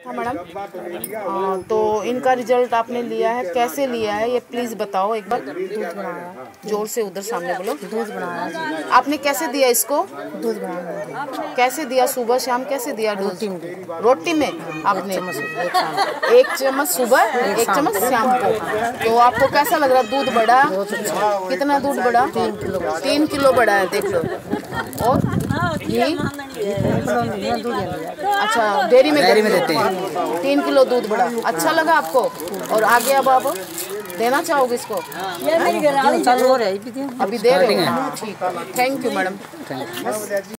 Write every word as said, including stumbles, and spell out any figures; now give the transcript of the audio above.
था मैडम। तो इनका रिजल्ट आपने लिया है, कैसे लिया है ये प्लीज़ बताओ एक बार। दूध बनाया, जोर से उधर सामने बोलो। दूध बनाया जी। आपने कैसे दिया इसको? दूध बनाया, कैसे दिया, सुबह शाम कैसे दिया? रोटी में। रोटी में आपने एक चम्मच सुबह एक चम्मच शाम को। तो आपको कैसा लग रहा? दूध बढ़ा? कितना दूध बढ़ा? तीन किलो तीन किलो बढ़ा है, देख लो। और घी? अच्छा, डेयरी में डेयरी में देते हैं। तीन किलो दूध बढ़ा, अच्छा लगा आपको? और आगे अब आप देना चाहोगे इसको? चालू हो रहा है, अभी दे रहे हो? ठीक है, थैंक यू मैडम।